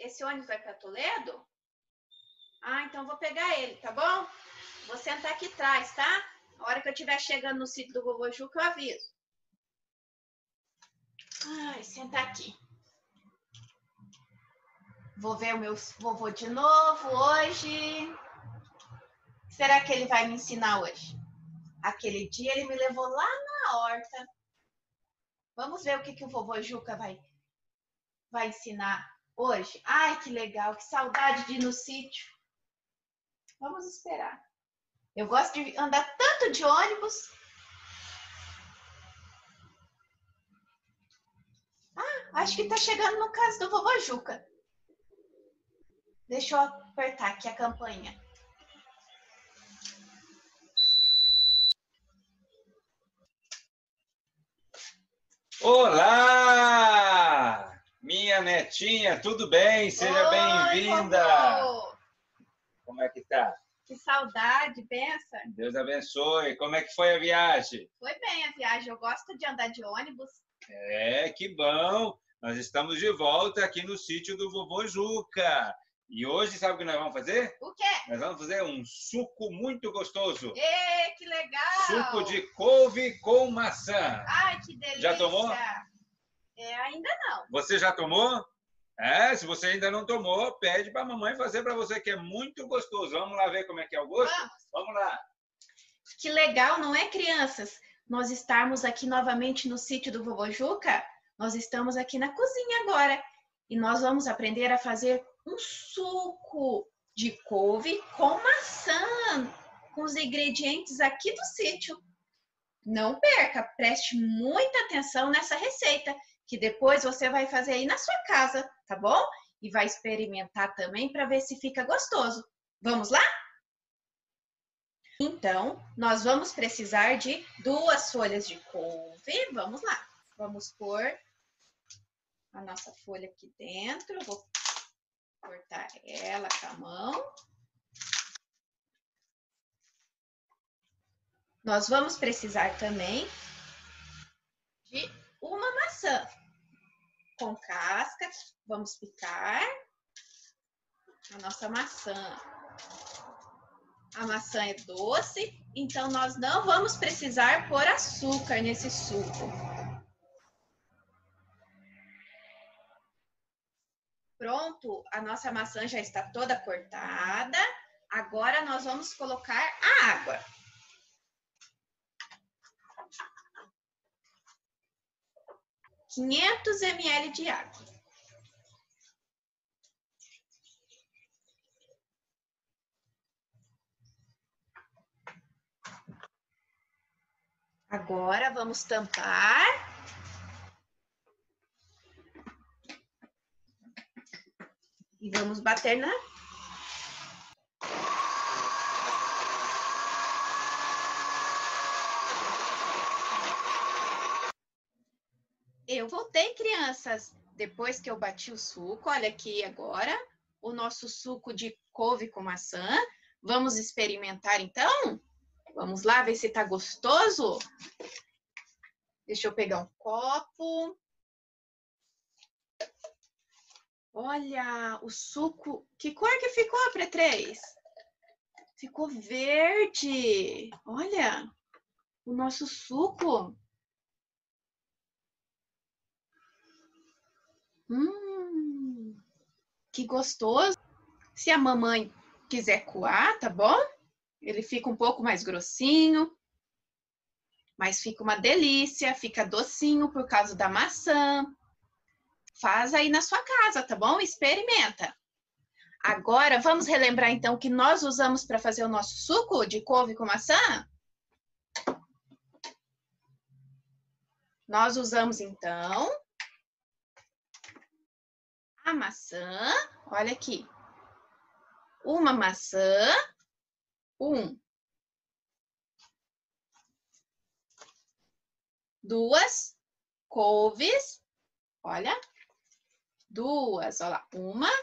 Esse ônibus vai para Toledo? Ah, então vou pegar ele, tá bom? Vou sentar aqui atrás, tá? A hora que eu estiver chegando no sítio do vovô Juca, eu aviso. Ai, sentar aqui. Vou ver o meu vovô de novo hoje. O que será que ele vai me ensinar hoje? Aquele dia ele me levou lá na horta. Vamos ver o que o vovô Juca vai ensinar hoje. Ai, que legal, que saudade de ir no sítio. Vamos esperar. Eu gosto de andar tanto de ônibus. Ah, acho que tá chegando no caso do vovô Juca. Deixa eu apertar aqui a campainha. Olá! Minha netinha, tudo bem? Seja bem-vinda! Como é que tá? Que saudade, benção. Deus abençoe. Como é que foi a viagem? Foi bem a viagem, eu gosto de andar de ônibus. Que bom! Nós estamos de volta aqui no sítio do vovô Juca. E hoje, sabe o que nós vamos fazer? O quê? Nós vamos fazer um suco muito gostoso. Ê, que legal! Suco de couve com maçã. Ai, que delícia! Já tomou? Ainda não. Você já tomou? Se você ainda não tomou, pede para a mamãe fazer para você, que é muito gostoso. Vamos lá ver como é que é o gosto? Vamos lá. Que legal, não é, crianças? Nós estarmos aqui novamente no sítio do vovô Juca. Nós estamos aqui na cozinha agora. E nós vamos aprender a fazer um suco de couve com maçã, com os ingredientes aqui do sítio. Não perca, preste muita atenção nessa receita, que depois você vai fazer aí na sua casa, tá bom? E vai experimentar também para ver se fica gostoso. Vamos lá? Então, nós vamos precisar de 2 folhas de couve. Vamos lá. Vamos pôr a nossa folha aqui dentro. Eu vou cortar ela com a mão. Nós vamos precisar também de uma maçã com casca. Vamos picar a nossa maçã. A maçã é doce, então nós não vamos precisar pôr açúcar nesse suco. Pronto, a nossa maçã já está toda cortada. Agora nós vamos colocar a água. (500 ml de água. Agora vamos tampar. E vamos bater na... Eu voltei, crianças, depois que eu bati o suco. Olha aqui agora o nosso suco de couve com maçã. Vamos experimentar então? Vamos lá ver se tá gostoso? Deixa eu pegar um copo. Olha o suco. Que cor que ficou, Pré-3? Ficou verde. Olha o nosso suco. Que gostoso. Se a mamãe quiser coar, tá bom? Ele fica um pouco mais grossinho, mas fica uma delícia, fica docinho por causa da maçã. Faz aí na sua casa, tá bom? Experimenta. Agora, vamos relembrar então o que nós usamos para fazer o nosso suco de couve com maçã? Nós usamos então a maçã, olha aqui. Uma maçã, 2 couves, olha, 2, olha lá,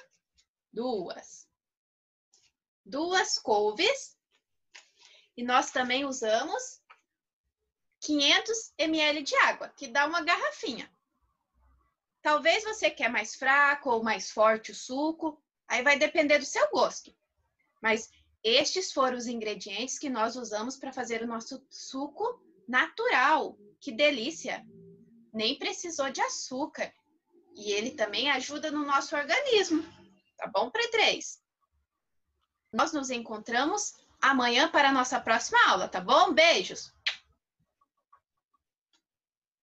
2 couves. E nós também usamos 500 ml de água, que dá uma garrafinha. Talvez você quer mais fraco ou mais forte o suco, aí vai depender do seu gosto. Mas estes foram os ingredientes que nós usamos para fazer o nosso suco natural. Que delícia! Nem precisou de açúcar. E ele também ajuda no nosso organismo. Tá bom, Pré-3? Nós nos encontramos amanhã para a nossa próxima aula, tá bom? Beijos!